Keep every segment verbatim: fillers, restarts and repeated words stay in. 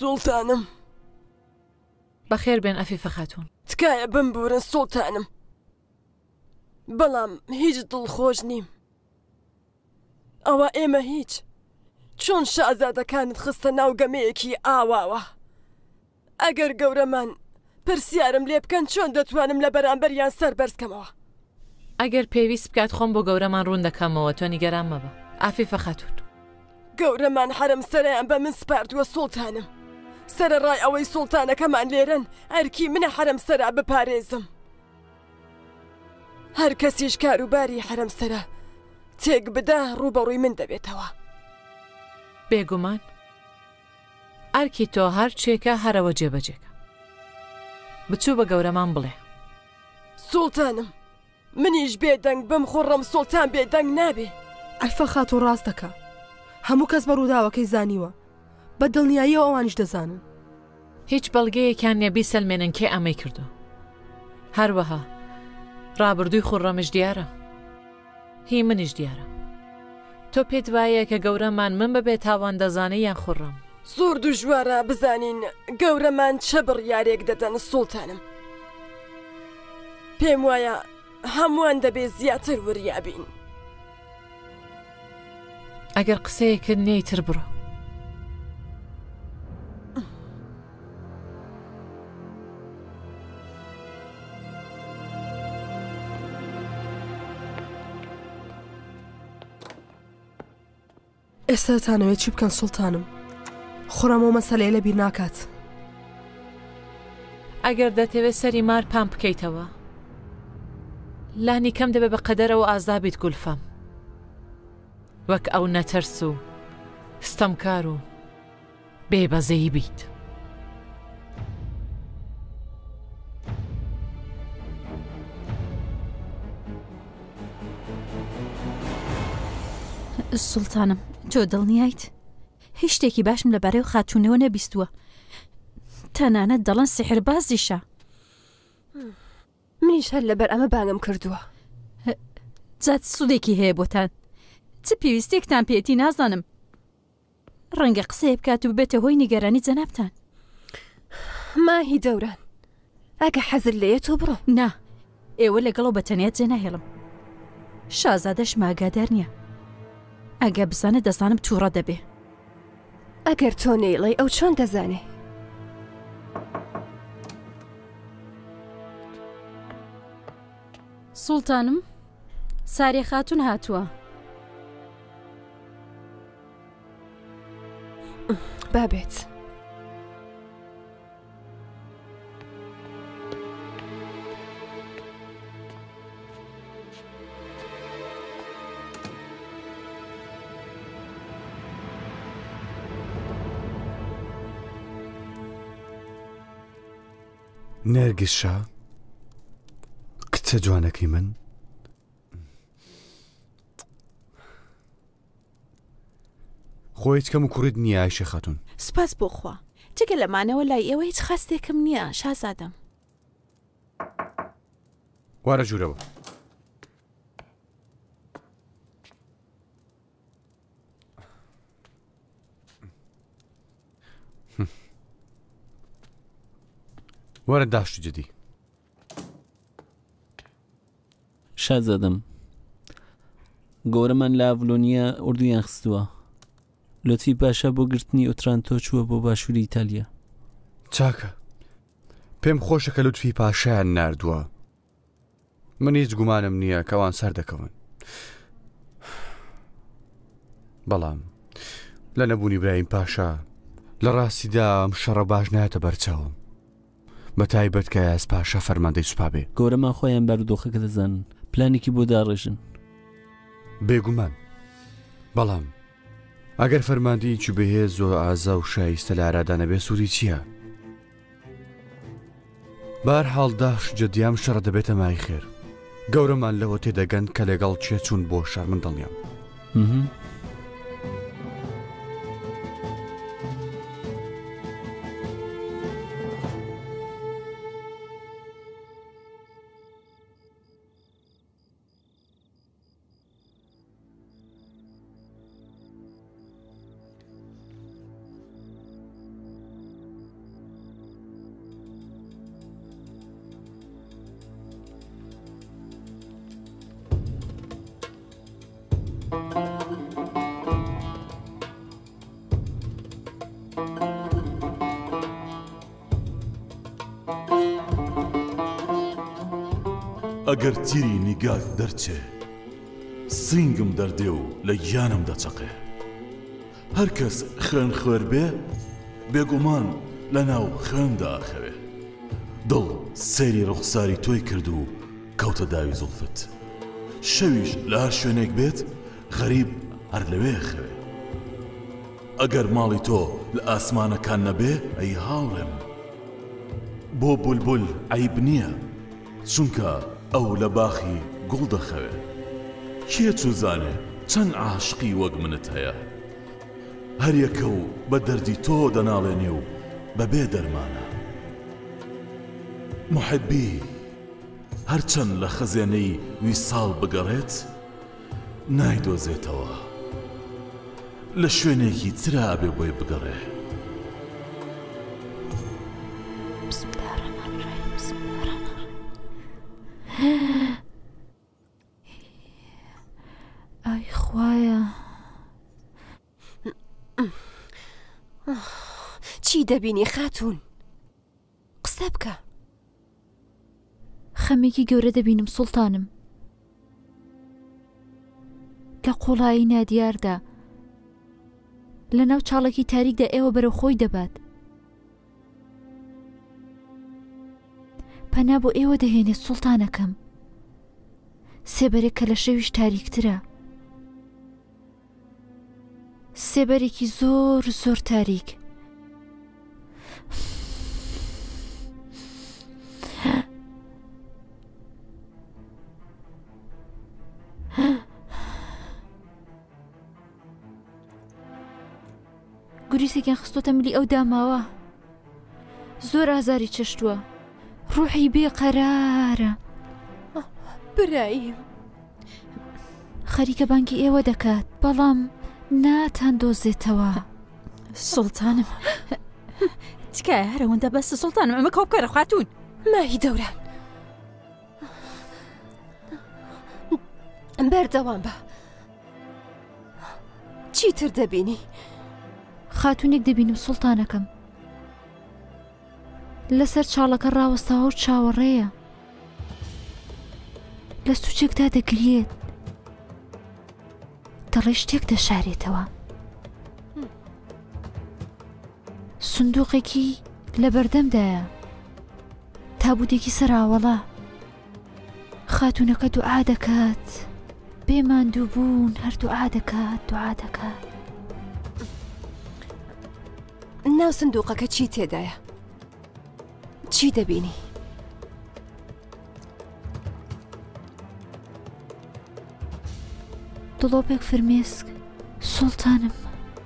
سوڵتانم. بەخێر بێن ئەفیفە خاتوون. تکایە بمبورن سوڵتانم، بەڵام هیچ دڵخۆش نیم. ئەوە ئێمە هیچ چۆن شازادەکانت خستە ناو گەمەیەکی ئاواوە. ئەگەر گەورەمان پرسیارم لێ بکەن چۆن دەتوانم لە بەرامبەریان سەر بەرزکەمەوە. ئەگەر پێویست بکات خۆم بۆ گەورەمان ڕوون دەکەمەوە، تۆ نیگەران مەبە. ئافیفە خاتوون، گەورەمان حرم سەرەیان بە من سپاردووە سوڵتانم. سەرەڕای ئەوەی سوڵتانەکەمان لێرن ئەرکی منە حرم سەرا بپارێزم. هەر کەسیش کاروباری حرم سەرە تێک بدە ڕوبەڕووی من دەبێتەوە. بێگومان ئەرکی تۆ هەر چێکە هەرەوە جێبەجێکە. بچوو بە گەورەمان بڵێ سوڵتانم، منیش بێدەنگ بم خوڕم سوڵتان بێدەنگ نابێ. ئەلفە خاتۆ ڕاست دەکا، هەموو کەس بە ڕووداوەکەی زانیوە، بە دڵنیاییەوە ئەوانیش دەزانن. هیچ بەڵگەیەکیان نێبی سەلمێنن کێ ئەمەی کردو. هەروەها ڕابردووی خوڕەمش دیارە، هی منیش دیارە. تۆ پێت وایە کە گەورەمان من بەبێ تاوان دەزانێ یان خوڕەم؟ زۆر دوژوارە بزانین گەورەمان چه بڕیارێک دەدەن سوڵتانم. پێم وایە هەمووان دەبێ زیاتر وریابین. ئەگەر قسەیەکرد نێیتر بڕۆ. ئێستا دەتانەوێت چی بکەن سوڵتانم؟ خوڕەمەوە مەسەلەیە لە بیر ناکات. ئەگەر دەتەوێت سەری مار پام بکەیتەوە، لانی کەم دەبێت بە قەدەرەوە ئازابیت گولفەم، وەک ئەو نەتەرس و ستەمکار و بێبەزەیی بیت. سوڵتانم، تۆ دڵنیایت؟ هیچ شتێکی باشم لەبارەی خاتوونەوە نەبیستووە، تەنانەت دەڵێن سیحربازیشە. منیش هەر لەبەر ئەمە بانگم کردووە. جات سوودێکی هەیە بۆتان، چ پێویستێکتان پێێتی نازانم. ڕەنگە قسەیە بکات و ببێتە هۆی نیگەرانی جەنابتان. ماهی دەوران، ئەگە حەزت لێیە تۆ بڕۆ. نا، ئێوە لەگەڵەوە بەتەنیات جێ ناهێڵم. شازادەش ماگادار نییە، ئەگە بزانە دەزانم تووڕە دەبێ. ئەگەر تۆ نەیڵێ ئەو چۆن دەزانێ؟ سوڵتانم، سارێ خاتون هاتووە. بابێت. نەرگس شا، کچە جوانەکەی من، خۆی هیچ کەم و کوڕیت نییە ئایشە خاتون. سپاس بۆ خوا، جگە لەمانەوە لای ئێوە هیچ خەستێکم نییە شازادەم. وارە ژوورەوە. وەرە داشت جدی. شازادەم، گەورەمان لە ئاڤلۆنیا ئوردویان خستووە. لۆتفی پاشا بۆ گرتنی ئۆترانتۆ چووە بۆ باشووری ئیتالیا. چاکە، پێم خۆشە کە لوتفی پاشایان ناردووە. من هیچ گومانم نییە کەوان سەر دەکەون. بەڵام لە نەبوونی برایم پاشا لە ڕاستیدا ئەم شەڕە باش نایەتە بەرچاوم، بە تایبەت کە یاس پاشا فەرماندەی سوپا بێ. گەورەمان خۆیان بارودۆخەکە دەزانن، پلانێکی بۆ داڕێژن. بێگومان، بەڵام ئەگەر فەرماندەی چوو بەهێز زۆر ئازا و شایستە لە ئارادانە بێ سووری چییە؟ بەهەرحاڵ داش جەدیام شەڕە دەبێتە مای خێر. گەورەمان لەوە تێدەگەن کە لەگەڵ چێ چوون بۆ شار من دڵنیام. ئەگەر تیری نیگات دەرچێ سنگم دەردێ و لە گیانم دەچەقێ هەر کەس خوێن خوێر بێ بێگومان لە ناو خوێندا ئاخەوێ دڵ سەیری ڕوخساری تۆی کرد و کەوتە داوی زولفت شەویش لە هەر شوێنێک بێت غەریب هەر لەوێ خەوێ ئەگەر ماڵی تۆ لە ئاسمانەکان نەبێ ئەی هاوڕێم بۆ بولبول عیب نییە چونکە ئەو لە باخی گوڵ دەخەوێ کێ چوزانێ چەند عاشقی وەک منت هەیە هەر یەکە و بە دەردی تۆ دەناڵێنێ و بەبێ دەرمانە محبی هەرچەند لە خەزێنەی ویساڵ بگەڕێت نایدۆزێتەوە لە شوێنێکی ترا ئەبێ بۆی بگەڕێ ئای خوایە چی دەبینی خاتون؟ قسە بکە. خەمێکی گەورە دەبینم سوڵتانم کە قوڵایی نادیاردا لە ناو چاڵێکی تاریکدا ئێوە بەرەو خۆی دەبات پەنا بۆ ئێوە دەهێنێت سوڵتانەکەم سێبەرێک کە لە شەویش تاریکترە سێبەرێکی زۆر زۆر تاریک گوریسێکیان خستۆتە ملی ئەو داماوە زۆر ئازاری چەشتووە ڕوحی بێ قەرارە براییم خەریکە بانگی ئێوە دەکات بەڵام ناتان دۆزێتەوە سوڵتانم تکایە هەرەوەندە بەستە سوڵتانم ئەمە کۆبکەرە خاتون ماهی دەوران بەردەوام بە چیتر دەبینی؟ خاتونێک دەبینم سوڵتانەکەم لەسەر چاڵەکە ڕاوەستاوە و چاوەڕێیە لە سوچێکدا دەگرێت دەڵێ شتێک دەشارێتەوە سندوقێکی لە بەردەمدایە تابوتێکی سەراوەڵە خاتونەکە دوعا دەکات بێماندوو بوون هەر دوعا دەکات دوعا دەکات ناو سندوقەکە چی تێدایە؟ چی دەبینی؟ دڵۆپێک فرمێسک سوڵتانم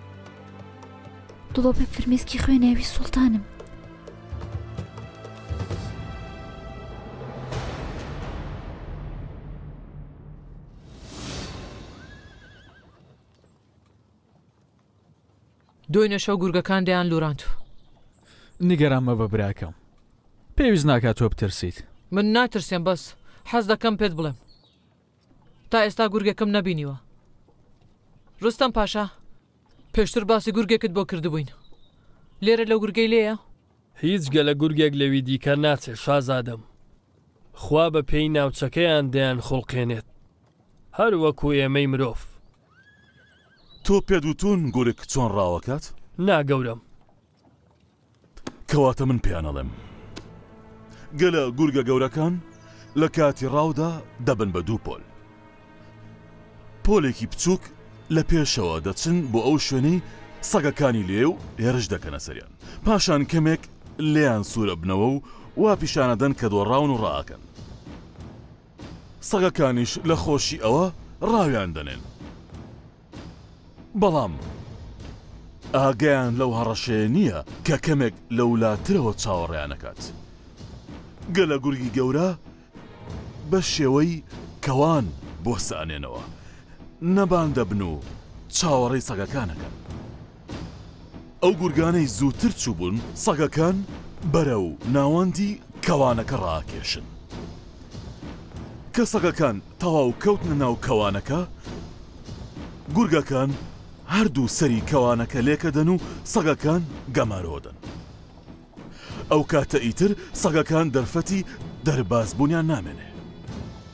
دڵۆپێک فرمێسکی خوێناوی سوڵتانم دوێنێ شەو گورگەکان دەیان لوراند نیگەران مەبە براکەم پێویست ناکات تۆ بترسیت من ناترسێم بەس حەز دەکەم پێت بڵێم تا ئێستا گورگەکەم نەبینیوە ڕستەم پاشا پێشتر باسی گورگێکت بۆ کردبووین لێرە لەو گورگەی لێیە هیچ گەلە گورگێک لەوی دیکە ناچێت شازادەم خوا بە پێی ناوچەکەیان دەیان خوڵقێنێت هەر وەکو ئێمەی مرۆڤ تۆ پێدوتون گورگ چۆن ڕاوەکات؟ ناگەورم کەواتە من پیانەڵێم گەلە گورگە گەورەکان لە کاتی ڕاودا دەبن بە دوو پۆل پۆلێکی بچووک لە پێشەوە دەچن بۆ ئەو شوێنەی سەگەکانی لێ و هێرش دەکەنە سەریان پاشان کەمێک لێیان سوورە بنەوە و وا پیشانەدەن کە دۆڕاون و ڕائەکەن سەگەکانیش لە خۆشی ئەوە ڕاویان دەنێن بەڵام ئاگیان لەو هەڕەشەیە نییە کە کەمێک لەولاترەوە چاوەڕێیانەکات گەلە گورگی گەورە بە شێوەی کەوان بۆ سانێنەوە نەبان دەبن و چاوەڕێی سەگەکانەکەن ئەو گورگانەی زووتر چوو بوون سەگەکان بەرە و ناوەندی کەوانەکە ڕاکێشن کە سەگەکان تەواو کەوتنە ناو کەوانەکە گورگەکان هەردوو سەری کەوانەکە لێکەدەن و سەگەکان گەمارۆدەن ئەو کاتە ئیتر سەگەکان دەرفەتی دەربازبوونیان نامێنێ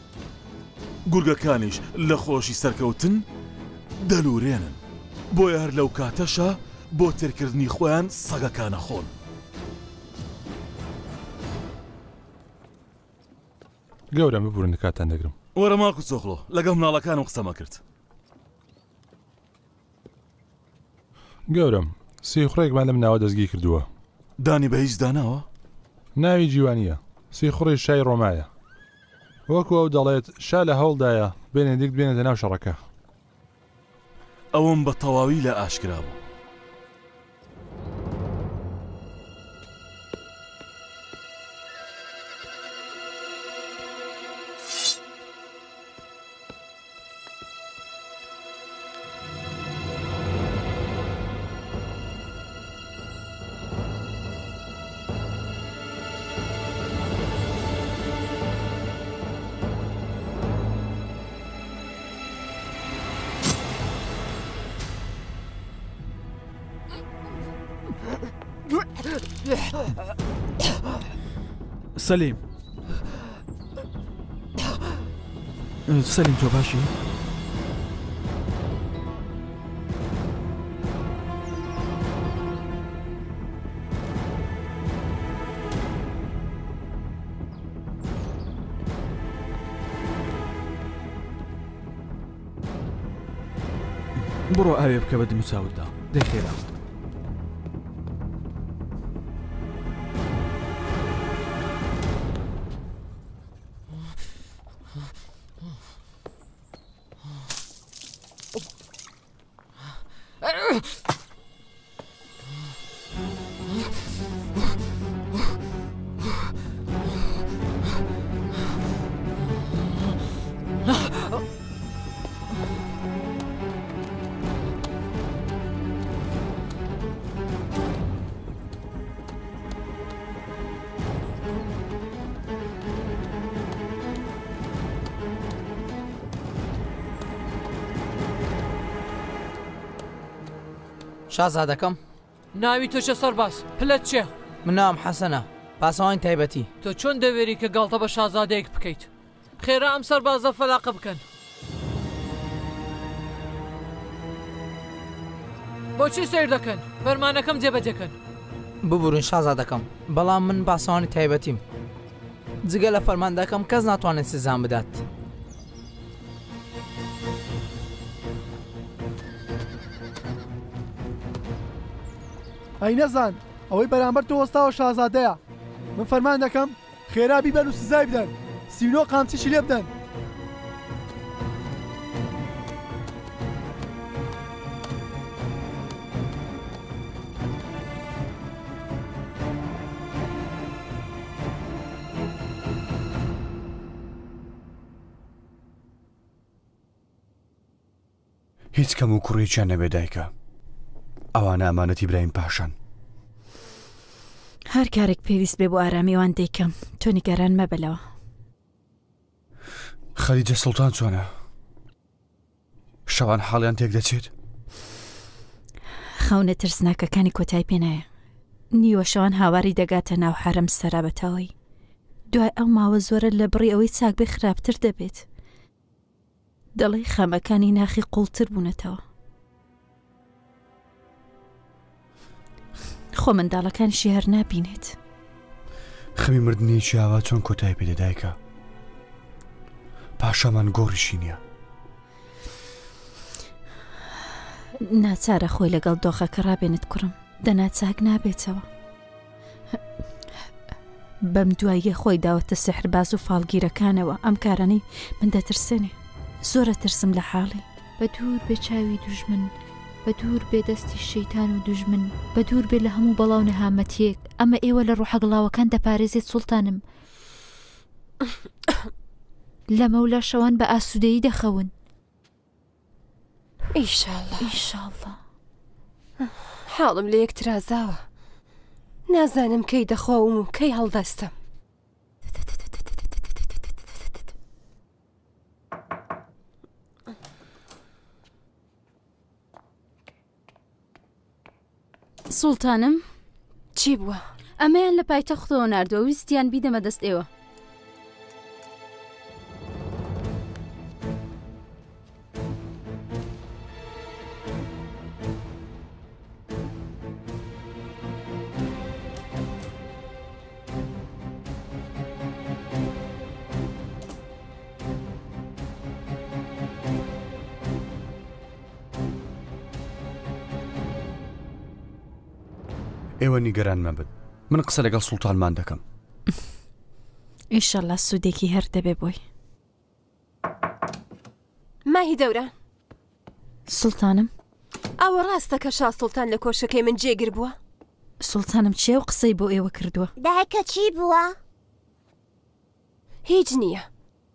گورگەکانیش لە خۆشی سەرکەوتن دەلوورێنن بۆیە هەر لەو کاتەشە بۆ تێرکردنی خۆیان سەگەکانە خۆن. گەورە ببوورن کاتان دەگرم. وەرە ماکو چۆخڵۆ لەگەڵ مناڵەکانم قسەمە کرد. گەورم سی خوڕێکمان لەم ناوە دەستگی کردووە. دانی بە هیچ داناوە؟ ناوی جیوانیە سی خوڕی شای ڕۆمایە. وەکو ئەو دەڵێت شا لە هەوڵدایە بێنێدیکت بێنێتە ناو شەڕەکە. ئەوم بە تەواوی لە ئاشکرا بوو. سەلیم سەلیم تۆ باشی؟ بڕۆ ئاوێ بکە بە دموچاوتدا دەیخێرا. شازادەکەم ناوی تۆچە سەرباز پلەت چێ؟ من نام حەسەنە پاسەوانی تایبەتی. تۆ چۆن دەوێری کە گاڵتە بە شازادەیەک بکەیت؟ خێرا ئەم سەربازە فەلاقە بکەن. بۆچی سیر دەکەن؟ فەرمانەکەم جێبەجێکەن. ببورن شازادەکەم بەڵام من پاسەوانی تایبەتیم. جگە لە فەرماندەکەم کەس ناتوانێت سزام بدات. ئەی نەزان ئەوەی بەرامبەر تۆ وەستاوە شازادەیە. من فەرمان دەکەم خێرا بیبەن و سزای بدەن. سینۆ قامچیشی لێ بدەن. هیچ کەم و کوڕێکیان نەبێ دایکە. ئەوانە ئەمانەتی برایم پاشان. هەر کارێک پێویست بێ بۆ ئارامیوان دەیکەم تۆ نیگەران مەبەلەوە. خەلیجە سوڵتان چۆنە؟ شەوان حاڵیان تێک دەچێت؟ خەونە ترسناکەکانی کۆتای پێنایە. نیوە شەوان هاواری دەگاتە ناو حرەم سەرابەتەوەی. دوای ئەو ماوە زۆرە لە بڕی ئەوەی چاک بێ خراپتر دەبێت. دەڵێ خەمەکانی ناخی قوڵتر بوونەتەوە. خۆ منداڵەکانشی هەر نابینێت. خەمی مردنێکی ئاوا چۆن کۆتای پێ دەدایکە؟ پاشەمان گۆڕیشی نییە. ناچارە خۆی لەگەڵ دۆخەکە ڕابێنت کوڕم دەناچاک نابێتەوە. بەم دواییە خۆی داوەتە سحرباز و فاڵگیرەکانەوە ئەم کارانەی من دەترسێنێ. زۆرە ترسم لە حاڵی. بە دوور بێ چاوی دوژمن، بە دوور بێ دەستی شەیتان و دوژمن، بە دوور بێ لە هەموو بەڵاو نەهامەتیەک. ئەمە ئێوە لە ڕوحەگڵاوەکان دەپارێزێت سوڵتانم. لە مەولا شەوان بە ئاسوودەیی دەخەون. ئیشاڵڵا ئیشاڵڵا حاڵم لە یەکترازاوە. نازانم کەی دەخۆم و کەی هەڵدەستم. سوڵتانم چی بووە؟ ئەمەیان لە پایتەختەوە ناردووە ویستیان بیدەمە دەست ئێوە. ئێوە نیگەران مەبن، من قسە لەگەڵ سوڵتانمان دەکەم. ئینشەڵا سوودێکی هەر دەبێ بۆی. ماهی دەورە سوڵتانم، ئەوە ڕاستە کە شا سوڵتان لە کۆشەکەی من جێگر بووە؟ سوڵتانم چێ و قسەی بۆ ئێوە کردووە؟ داکە چی بووە؟ هیچ نییە.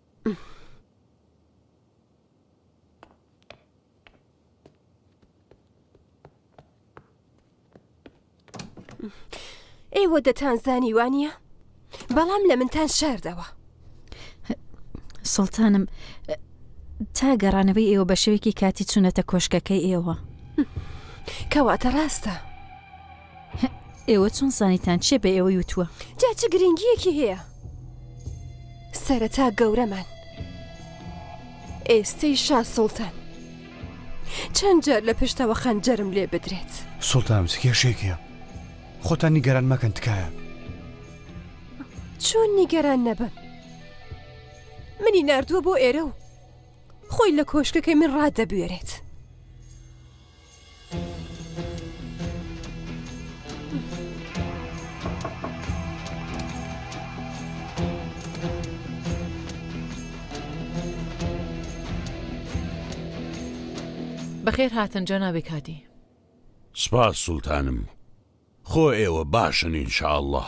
ئێوە دەتانزانی وانە؟ بەڵام لە منتان شاردەوە. سوڵتانم، تا گەڕانەوەی ئێوە بە شێوێکی کاتی چوونەتە کۆشکەکەی ئێوە. کەواتە ڕاستە. ئێوە چۆن زانیتان چێ بە ئێوە یوتووە؟ جا چ گرنگیەکی هەیە؟ سەرەتا گەورەمان ئێستەی شا سوڵتان چەند جار لە پشتەوە خەنجەرم لێ بدرێت. سوڵتانم چ کێشێکیە؟ خۆتان نیگەران مەکەن تکایە. چۆن نیگەران نەبم؟ منی ناردووە بۆ ئێرە و خۆی لە کۆشکەکەی من ڕادەبوێرێت. بەخێر هاتن جەنابی کادی. سپاس سوڵتانم، خۆ ئێوە باشن ئینشاءالله.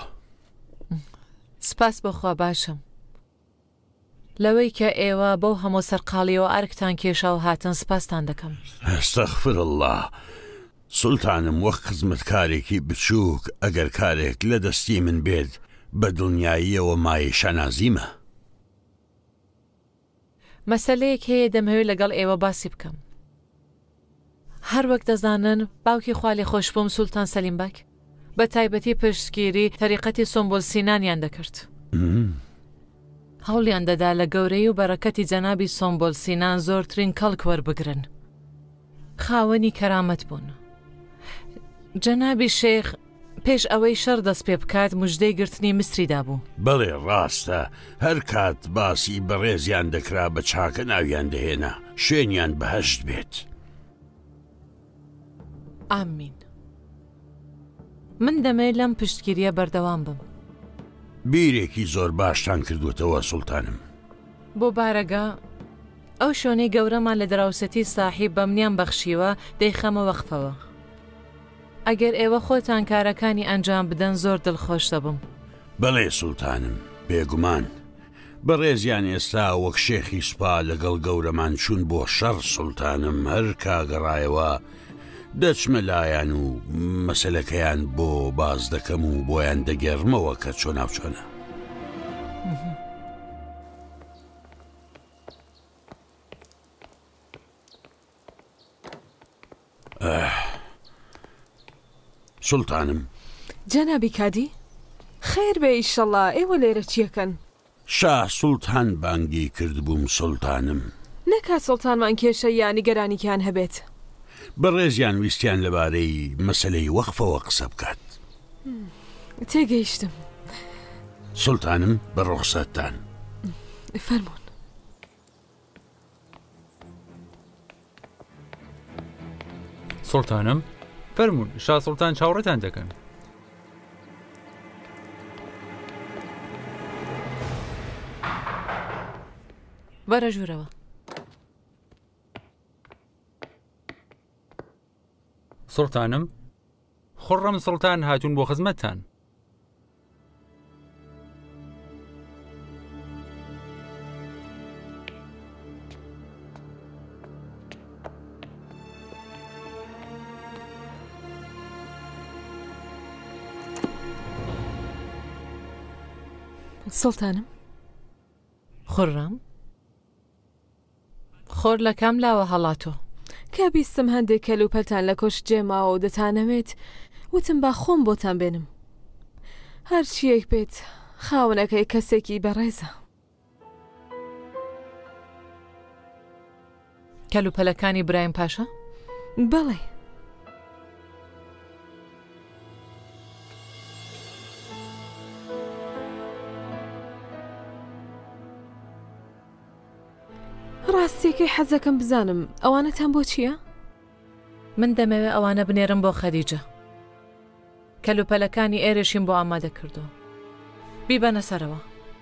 سپاس بەخوا باشم. لەوەی کە ئێوە بەو هەموو سەرقاڵیەوە ئارکتان کێشا و هاتن سپاستان دەکەم. ئەستەغفر الله. سوڵتانم وەک خزمەتکارێکی بچووک ئەگەر کارێک لە دەستی من بێت بە دڵنیاییەوە مای شەنازیمە. مەسەلەیەک هەیە دەمەوێت لەگەڵ ئێوە باسی بکەم. هەر وەک دەزانن باوکی خالی خۆشبووم سوڵتان سەلیم بەک بە تایبەتی پشتگیری تەریقەتی سۆمبۆل سینانیان دەکرد. هەوڵیان دەدا لە گەورەی و بەرەکەتی جەنابی سۆمبۆل سینان زۆرترین کەڵک وەربگرن. خاوەنی کەرامەت بوون. جەنابی شێخ پێش ئەوەی شەڕ دەست پێ بکات موژدەی گرتنی مسریدا بوو. بەڵێ ڕاستە، هەر کات باسی بەڕێزیان دەکرا بە چاکە ناویان دەهێنا، شوێنیان بەهەشت بێت. ئامین. من دەمەوێت لەم پشتگیریە بەردەوام بم. بیرێکی زۆر باشتان کردوتەوە سوڵتانم. بۆ بارەگا ئەو شوێنەی گەورەمان لە دراوسەتی ساحیب بە منیان بەخشیوە دەیخەمە وەقفەوە. ئەگەر ئێوە خۆتان کارەکانی ئەنجام بدەن زۆر دڵخۆش دەبم. بەڵێ سوڵتانم، بێگومان بەڕێزیان ئێستا وەک شێخی سوپا لەگەڵ گەورەمان چوون بۆ شەڕ سوڵتانم، هەر کاگەڕایەوە دەچمە لایەن و مەسەلەکەیان بۆ باز دەکەم و بۆیان دەگەڕمەوە کە چۆن ناوچۆنە. سوڵتانم، جەنابی کادی خێر بێ ئیشەڵا ئێوە لێرە چیەکەن؟ شا سوڵتان بانگی کردبووم سوڵتانم. نەکات سوڵتانمان کێشە یانی گەرانیکیان هەبێت. بەڕێزیان ویستیان لەبارەی مەسلەی وەقفەوە قسە بکات. تێگەیشتم. سوڵتانم بە ڕوخسەتتان. فەرموون. سوڵتانم فەرموون، شا سوڵتان چاوەڕێتان دەکەن. بەرە ژوورەوە. سوڵتانم، خوڕەم سوڵتان هاتوون بۆ خزمەتتان. سوڵتانم، خوڕەم خۆر لە کام لاوە هەڵاتۆ کە بیستم هەندێک کەلوپەلتان لە کۆش جێماوە و دەتانەوێت وتم با خۆم بۆتان بێنم. هەرچیەک بێت خاونەکەی کەسێکی بەڕێزە. کەلوپەلەکانی برایم پاشا؟ بەڵێ. ڕاستیەکەی حەزەکەم بزانم ئەوانەتان بۆ چییە؟ من دەمەوێت ئەوانە بنێرم بۆ خەدیجە. کەلوپەلەکانی ئێرەشیم بۆ ئامادە کردو. بیبەنە سەرەوە.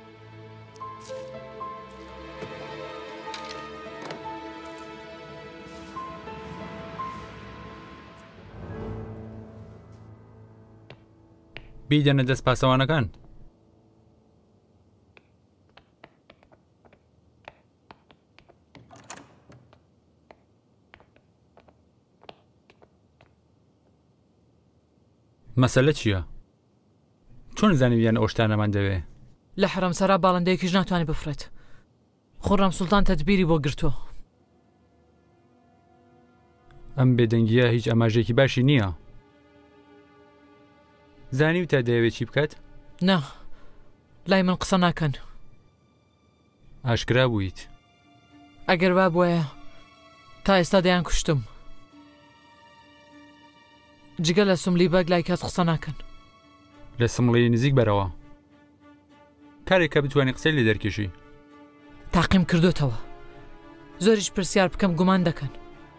بیدەنە دەست پاسەوانەکان. مەسەلە چییە؟ چۆن زانیویان ئەو شتانەمان دەوێ؟ لە حرەم سەرا باڵندەیەکیش ناتوانێت بفرێت. خۆڕەم سوڵتان تەدبیری بۆ گرتووە. ئەم بێدەنگیە هیچ ئەماژێکی باشی نییە. زانی و تا دەیەوێت چی بکات؟ نا، لای من قسە ناکەن. ئاشکرا بوویت. ئەگەر وا بووە تا ئێستا دەیان کوشتم. جگە لە سملی بەگ لای کەس قسە ناکەن. لە سمڵی نزیک بەرەوە. کارێک کە بتوانێت قسەی لێ دەرکێشی. تاقیم کردوتەوە. زۆریش پرسیار بکەم گومان دەکەن.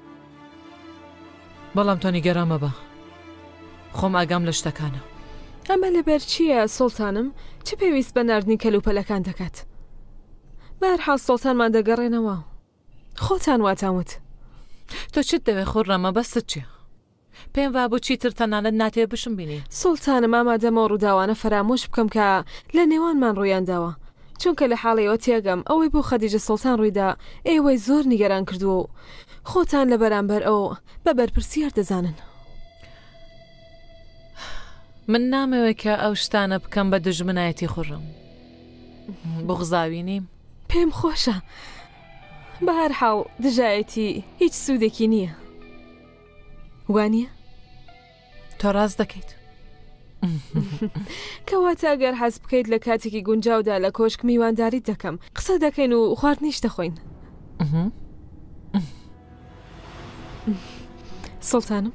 بەڵام تۆ نیگەران مەبە. خۆم ئاگام لە شتەکانە. ئەمە لەبەر چییە سوڵتانم؟ چ پێویست بە ناردنی کەلوپەلەکان دەکات؟ بەهەرحاڵ سوڵتانمان دەگەڕێنەوە. خۆتان واتاموت. تۆ چت دەوێ خۆڕەمە بەست چیە؟ پێم وا بۆ چیتر تەنانەت ناتێ بشم بینی. سوڵتانم ئامادەمە ڕووداوانە فرامۆش بکەم کە لە نێوانمان ڕوویان داوە. چونکە لە حاڵەوە تێگەم ئەوەی بۆ خەدیجە سوڵتان ڕوویدا ئێوەی زۆر نیگەران کردووە و خۆتان لە بەرامبەر ئەو بە بەرپرسیار دەزانن. من نامەوێت کە ئەو شتانە بکەم بە دژمنایەتی خوڕم. بغزاوی نیم. پێم خۆشە. بە هەرحاڵ دژایەتی هیچ سوودێکی نییە. وانییە؟ تۆ ڕاست دەکەیت. کەواتە ئەگەر حەز بکەیت لە کاتێکی گونجاودا لە کۆشک میوانداری دەکەم قسە دەکەین و خواردنیش دەخۆین. سوڵتانم؟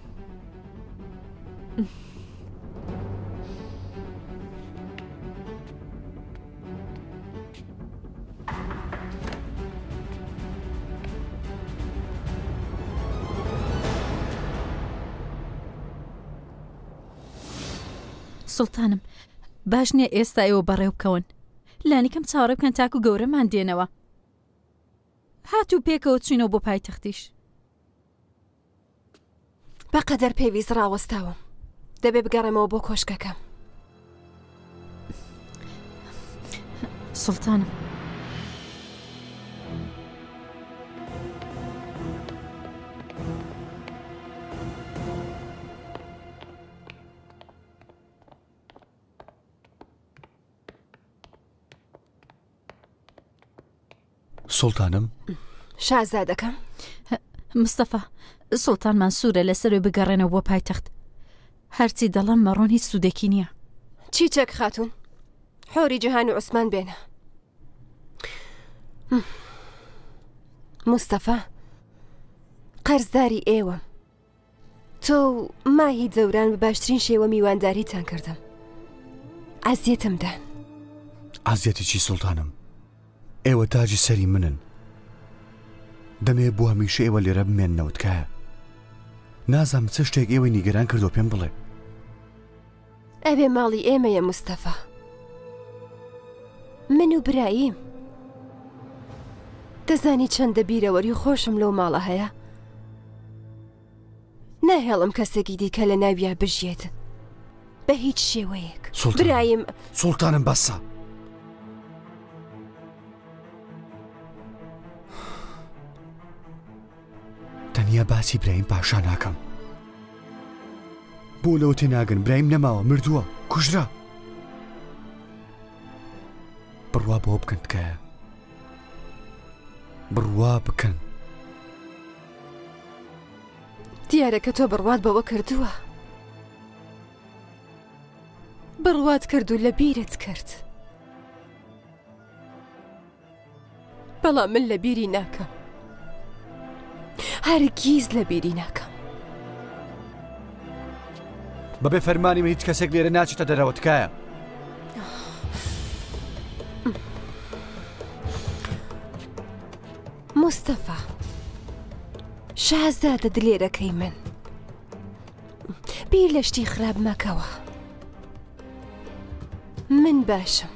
سوڵتانم باش نییە ئێستا ئێوە بەڕێو بکەون. لانیکەم چاوەڕێ بکەن تاکو گەورەمان دێنەوە. هاتوو پێکەوە چینەوە بۆ پایتەختیش. بەقەدەر پێویست ڕاوەستاوم. دەبێ بگەڕێمەوە بۆ کۆشکەکەم. سوڵتانم سوڵتانم شازادەکەم مستەفا سوڵتانمان سوورە لەسەروێ بگەڕێنەوە بۆ پایتەخت. هەرچی دەڵام مەڕۆن هیچ سوودێکی نییە. چی چەک خاتون؟ حۆری جیهان و عوسمان بێنە. مستەفا قەرزداری ئێوەم. تۆ ماهی جەوران بە باشترین شێوە میوانداریتان کردم. ئازیەتمدان. ئازیەتی چی سوڵتانم؟ ئێوە تاجی سەری منن. دەمێ بۆ هەمیشە ئێوە لێرە بمێننەوە تکایە. نازانم چ شتێک ئێوەی نیگەران کردو پێم بڵێ. ئەبێ ماڵی ئێمەیە مستەفا. من و براییم. دەزانی چەندە بیرەوەری خۆشم لەو ماڵە هەیە؟ ناهێڵم کەسێکی دیکە لە ناویا بژێت بە هیچ شێوەیەک. برایم سوڵتانم بەسە. تەنیا باسی برایم پاشا ناکەم. بۆ لەوە تێناگەن برایم نەماوە مردووە کوژرا. بڕوا بۆ بکەن تکایە. بڕوا بکەن. دیارەکە تۆ بڕوات بەوە کردووە. بڕوات کرد و لە بیرت کرد. بەڵام من لە بیری ناکەم. هەرگیز لە بیری ناکەم. بەبێ فەرمانی من هیچ کەسێک لێرە ناچێتە دەرەوە تکایە. مستەفا شازادە دلێرەکەی من بیر لە شتی خراپ مەکەوە. من باشم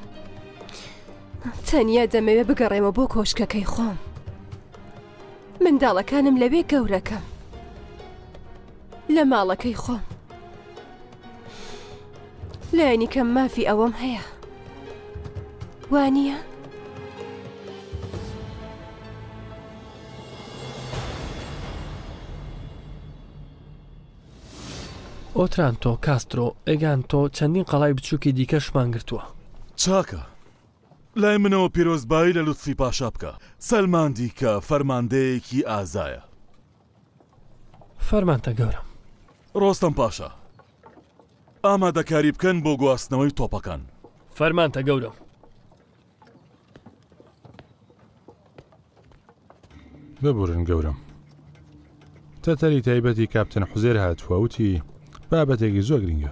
تەنیا دەمەوێت بگەڕێمە بۆ کۆشکەکەی خۆم منداڵەکانم لەوێ گەورەکەم لە ماڵەکەی خۆم لایەنی کەم مافی ئەوەم هەیە وانییە؟ ئۆترانتۆ کاسترۆ ئەگانتۆ چەندین قەڵای بچووکی دیکەشمان گرتووە چاکە لای منەوە پیرۆزبایی لە لوتفی پاشا بکە سەلماندی کە فەرماندەیەکی ئازایە فەرمانتە گەورم ڕۆستەم پاشا ئامادەکاری بکەن بۆ گواستنەوەی تۆپەکان فەرمانتە گەورم ببورن گەورم تەتەری تایبەتی کاپتن حوزێر هاتووە وتی بابەتێکی زۆر گرنگە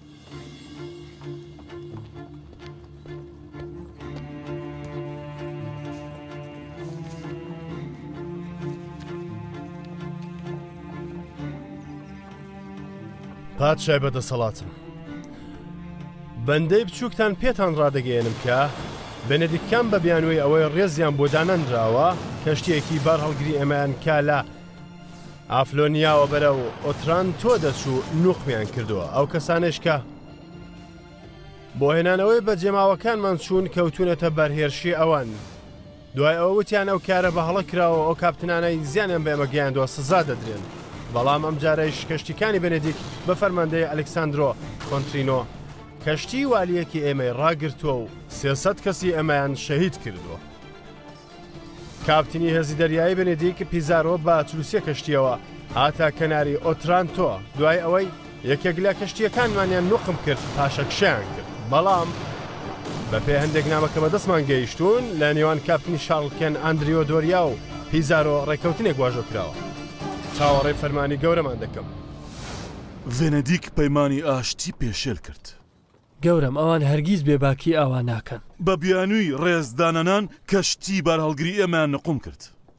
پادشای بەدەسەڵاتم بەندەی بچووکتان پێتان ڕادەگەێنم کە بەنێدیکان بە بیانوەی ئەوەی ڕێزیان بۆ دانەنراوە کەشتێکی بار هەڵگری ئەمایان کا لە ئافلۆنیاوە بەرە و ئۆتران تۆ دەچوو نوقمیان کردووە ئەو کەسانش کە بۆ هێنانەوەی بە جێماوەکانمان چوون کەوتونەتە بەرهێرشی ئەوان دوای ئەوە وتیان ئەو کارە بە هەڵە کراوە ئەو کاپتنانەی زیانیان بێمە گەیاندووە سزا دەدرێن بەڵام ئەم جارەیش کەشتیکانی بەنێدیک بە فەرماندەی ئەلێکساندرۆ کۆنترینۆ کەشتی والیەکی ئێمەی ڕاگرتووە و سێسەد کەسی ئەمایان شەهید کردووە کاپتنی هێزی دەریایی بەنێدیک پیزارۆ بە چلووسێ کەشتیەوە هاتا کەناری ئۆترانتۆ دوای ئەوەی یەکێک لە کەشتیەکانمانیان نوقم کرد پاشەکشیان کرد بەڵام بە پێ هەندێک نامەکە بە دەستمان گەیشتون لە نێوان کاپتنی شارڵکێن ئەندریۆ دۆریا و پیزارۆ ڕێکەوتنێک واژۆ کراوە چاوەڕێی فەرمانی گەورەمان دەکەم ڤێنەدیک پەیمانی ئاشتی پێشێل کرد گەورم ئەوان هەرگیز بێباکی ئاوا ناکەن بە بیانووی ڕێزدانەنان کەشتی بارهەڵگری ئەمان نقوم کرد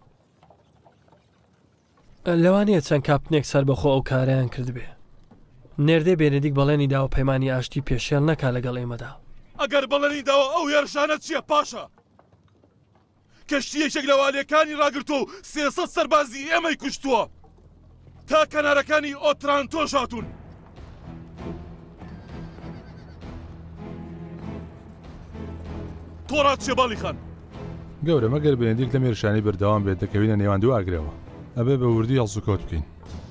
لەوانەیە چەند کاپنێک سەر بەخۆ ئەو کارەیان کردبێ نێردەی بێنێدیک بەڵێنی داوە پەیمانی ئاشتی پێشێل نەکا لەگەڵ ئێمەدا ئەگەر بەڵێنی داوە ئەو یارشانە چییە پاشا کەشتیەکێک لە والیەکانی ڕاگرتووە و سێسەد سەربازی ئێمەی کوشتووە تا کەنارەکانی ئۆترانتۆ هاتوون تۆڕات چێ باڵی خان گەورە مەگەر بێنێدیک لە مێرشانی بەردەوام بێت دەکەوینە نێوان دو ئاگرەوە ئەبێ بە وردی هەڵسوکۆت بکەین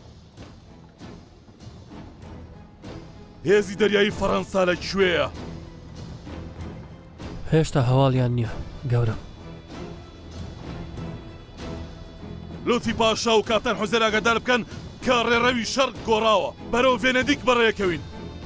هێزی دەریایی فەڕەنسا لەکوێیە هێشتا هەواڵیان نییە گەورم لوتی پاشا و کاپتان حوزێر ئاگادار بکەن کە ڕێڕەوی شەڕ گۆڕاوە بەرەو ڤێنەدیک بەڕێیەکەوین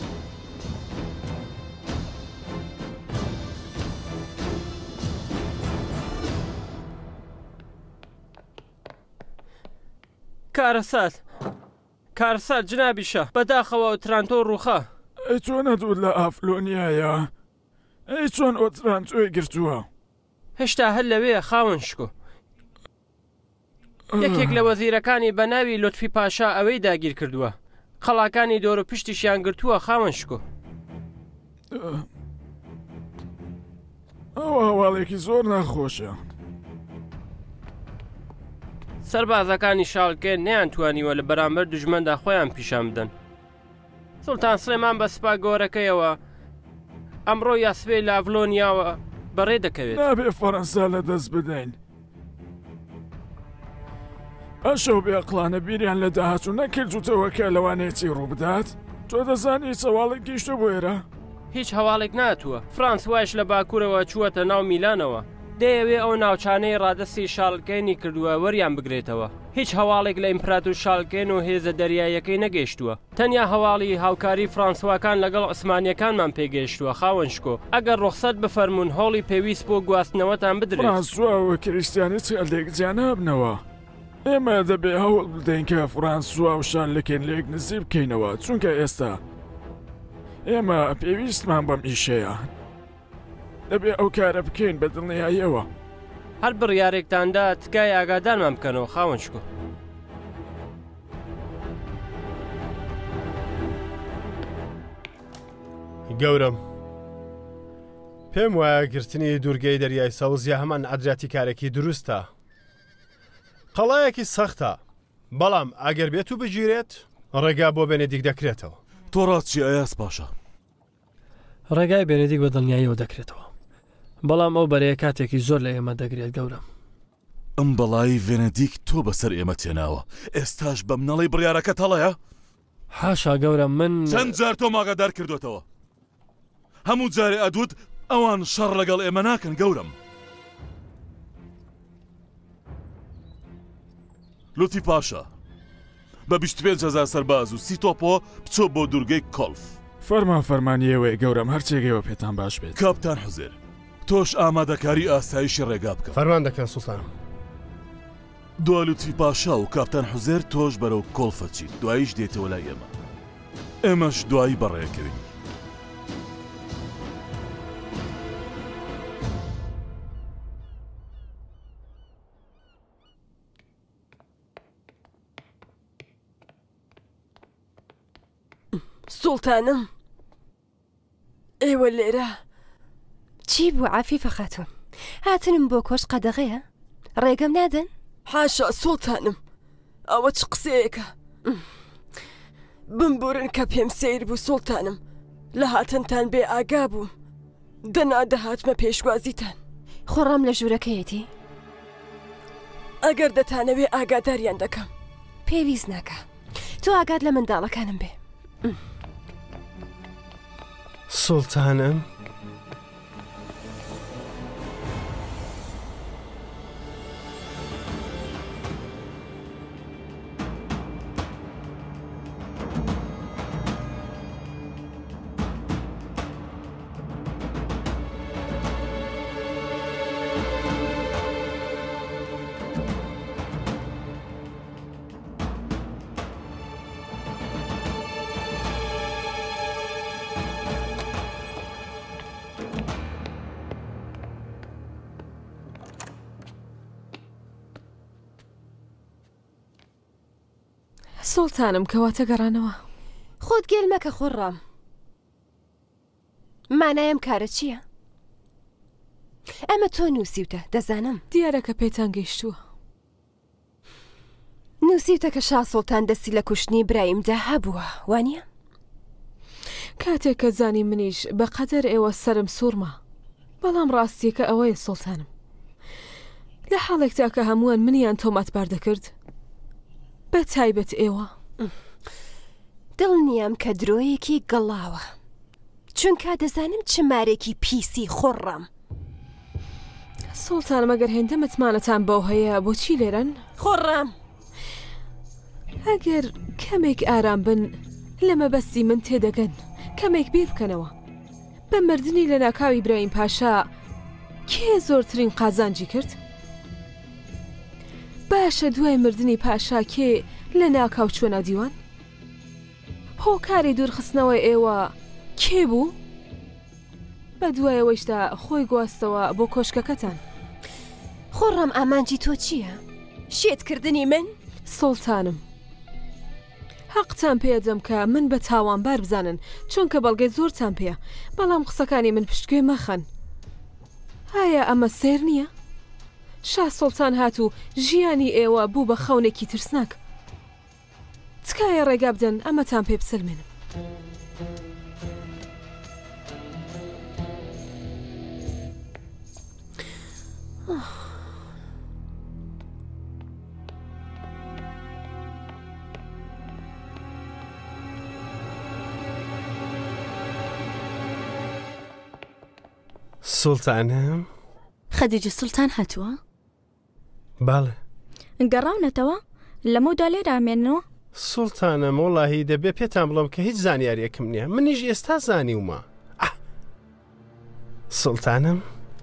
کارەسات کارسات جنابیشە بەداخەوە ئۆترانتۆ ڕووخە ئەی چۆن نەدوود لە ئافلۆنیایە ئەی چۆن ئۆترانتۆی گرتووە هێشتا هەر لەوەیە خاوەن شکۆ یەکێک لە وەزیرەکانی بە ناوی لۆتفی پاشا ئەوەی داگیر کردووە قەڵاکانی دۆر و پشتیشیان گرتووە خاوەن شکۆ ئەو هەواڵێکی زۆر ناخۆشە سەربازەکانی شاڵکێ نەیان توانیوە لە بەرامبەر دوژمندا خۆیان پیشان بدەن سوڵتان سلێمان بە سپا گۆرەکەیەوە ئەمڕۆ یاسبەی لە ئەڤلۆنیاوە بەڕێ دەکەوێت نابێ فەڕەنسا لە دەست بدەین ئەشەو بێقڵانە بیریان لە داهاتوو نەکردوتەوە کە لەوانێتی ڕوو بدات تۆ دەزانی چەواڵێک گەیشتە بۆ ئێرە هیچ هەواڵێک ناتووە فرانس وایش لە باکوورەوە چووەتە ناو میلانەوە دەیەوێ ئەو ناوچانەی ڕادەستی شاڵکێنی کردووە وەریان بگرێتەوە هیچ هەواڵێک لە ئیمپراتور شاڵکێن و هێزە دەریایەکەی نەگەیشتووە تەنیا هەواڵی هاوکاری فرانسواکان لەگەڵ عوسمانیەکانمان پێگەیشتووە خاوەن شکۆ ئەگەر ڕوخسەت بفەرمونون هۆڵی پێویست بۆ گواستنەوەتان بدرێت فرانسواوە کریسیانی چێلێک جیانە بنەوە ئێمە دەبێ هەوڵ بدەین کە فڕانسوا و شارلەکێن لێک نزیب بکەینەوە چونکە ئێستا ئێمە پێویستمان بەم ئیشەیە دەبێ ئەو کارە بکەین بە دڵنیاییەوە هەر بڕیارێکتاندا تکای ئاگادارمان بکەنەوە خاوەن شکۆ گەورم پێم وایە گرتنی دوورگەی دەریای سەوز یا هەمان ئەدراتی کارێکی دروستە. قەڵایەکی سەختە، بەڵام ئەگەر بێت و بگیرێت ڕێگا بۆ بێنێدیک دەکرێتەوە. تۆ ڕاستی ئەیاس پاشا؟ ڕێگای بێنێدیک بە دڵنیاییەوە دەکرێتەوە، بەڵام ئەو بەرەیە کاتێکی زۆر لە ئێمە دەگرێت گەورم. ئەم بەڵایی ڤێنەدیک تۆ بەسەر ئێمە تێناوە، ئێستاش بە منەڵی بڕیارەکە هەڵەیە؟ حاشا گەورم، من چەند جار تۆ ماگەدار کردوێتەوە، هەموو جارێ ئەدوت ئەوان شەڕ لەگەڵ ئێمە ناکەن گەورم. لوتی پاشا بە بیست و پێنج هەزار سەرباز و سی تۆپۆ بچۆ بۆ دوورگەی کۆڵف. فەرمان فەرمانیەوەی گەورم هەرچێگەوە پێتان باش بێت. کاپتان حوزێر، تۆش ئامادەکاری ئاسایشی ڕێگا بکە. فەرمان دەکەن سوڵتان. دوا لوتی پاشا و کاپتان حوزێر تۆش بەرەو کۆڵفە چیت، دواییش دێتەوە لای ئێمە، ئێمەش دوایی بەڕێەکەوین. سوڵتانم، ئێوە لێرە چی بوو عافیفە خاتون؟ هاتنم بۆ کۆش قەدەغەیە؟ ڕێگەم نادەن؟ حاشا سوڵتانم، ئەوە چ قسەیەکە؟ بمبورن کە پێم سیر بوو سوڵتانم، لە هاتنتان بێ ئاگا بووم، دەنا دەهاتمە پێشوازیتان. خۆڕام لە ژوورەکەیەتی؟ ئەگەر دەتانەوێ ئاگاداریان دەکەم. پێویست ناکە، تۆ ئاگاد لە منداڵەکانم بێ. سوڵتانم، سوڵتانم کەواتە گەڕانەوە. خۆت گێل مەکە خۆڕام، مانایم کارە چییە؟ ئەمە تۆ نووسیوتە دەزانم. دیارەکە پێتان گەیشتووە. نووسیوتە کە شا سوڵتان دەستی لە کوشتنی برایمدا هەبووە، وانییە؟ کاتێک کە زانی منیش بەقەدەر ئێوە سرم سوورمە، بەڵام ڕاستیەکە ئەوەیە سوڵتانم، لە حاڵێکدا کە هەمووان منیان تۆمەتبار دەکرد، بە تایبەت ئێوە. دڵنیام کە درۆیەکی گەڵاوە، چونکە دەزانم چمارێکی پیسی خۆڕام. سوڵتانم ئەگەر هێندە متمانەتان بەو هەیە بۆچی لێرەن؟ خۆڕام، ئەگەر کەمێک ئارام بن لە مەبەستی من تێدەگەن، کەمێک بیر بکەنەوە. بە مردنی لە ناکاوی برایم پاشا کێ زۆرترین قازانجی کرد؟ باشە دوای مردنی پاشا کێ لە ناکاو چوە دیوان؟ هۆکاری دوورخستنەوەی ئێوە کێ بوو؟ بە دوایەوەیشدا خۆی گواستەوە بۆ کۆشکەکەتان. خۆڕام ئامانجی تۆ چییە؟ شێتکردنی من؟ سوڵتانم، حەقتان پێدەم کە من بە تاوانبار بزانن، چونکە بەڵگەی زۆرتان پێە، بەڵام قسەکانی من پشتگوێ مەخەن. ئایا ئەمە سێر نییە؟ شا سوڵتان هات و ژیانی ئێوە بوو بە خەونێکی ترسناک. تکایە ڕێگا بدەن ئەمەتان پێ بسلمێنم. سوڵتانم، خەدیجە سوڵتان هاتووە؟ باڵێ. گەڕاونەتەوە لەمەودا لێرامێنەوە؟ سوڵتانم، وەڵاهی دەبێ پێتان بڵم کە هیچ زانیاریەکەم نییە، منیش ئێستا زانیومە. سوڵتانم،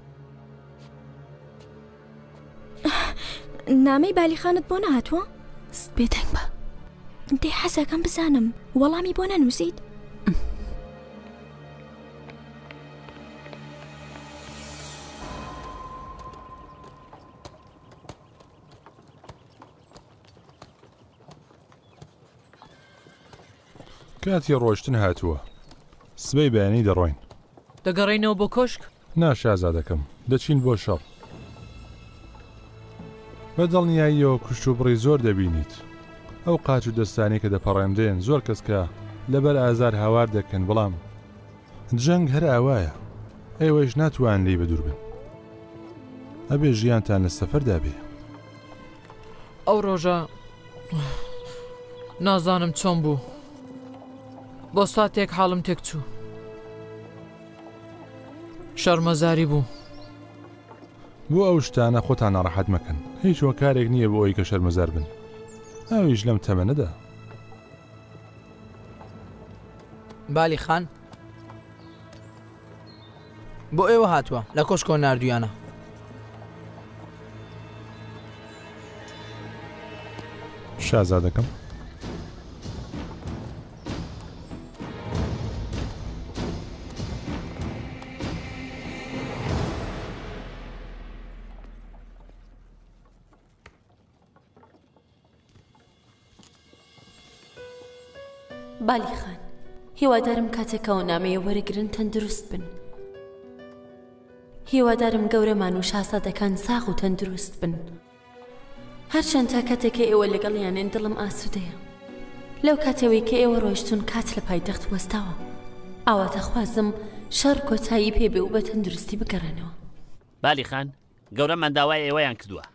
نامەی بالیخانت بۆ نهاتووە؟ بێدەنگ بە دێ حەزەکەم بزانم وەڵامی بۆ نەنووسیت؟ کاتی ڕۆشتن هاتووە، سبەی بەیانی دەڕۆین. دەگەڕێنەوە بۆ کۆشک؟ نا شازادەکەم دەچین بۆ شەڕ بە دڵنیاییەوە کوشت و بڕی زۆر دەبینیت ئەو قاچ و دەستانی کە دەپەڕێنرێن زۆر کەس کە لەبەر ئازار هاوار دەکەن بەڵام جەنگ هەر ئاوایە ئێوەش ناتوان لی بەدوور بن ئەبێ ژیانتان لە سەفەردا بێ ئەو ڕۆژە نازانم چۆن بوو بۆ ساتێک حاڵم تێک چوو شەرمەزاری بوو بۆ ئەو شتانە خۆتان ناڕەحەت مەکەن هیچ وە کارێک نییە بۆ ئەوی کە شەرمەزار بن ئەویش لەم تەمەنەدا بالی خان بۆ ئێوە هاتووە لە کۆشکۆ نردویانە شازادەکەم بالی خان هیوادارم کاتێکەوە نامەیە وەرەگرن تەندروست بن هیوادارم گەورەمان و شاسادەکان ساغ و تەندروست بن هەرچەند تا کاتێکە ئێوە لەگەڵیانێن دڵم ئاسوودەیە لەو کاتەوەی کە ئێوە ڕۆیشتون کات لە پایتەخت وەستاوە ئاواتە خوازم شەڕ کۆتایی پێبێ و بە تەندروستی بگەڕێنەوە بالی خان گەورەمان داوای ئێوەیان کردووە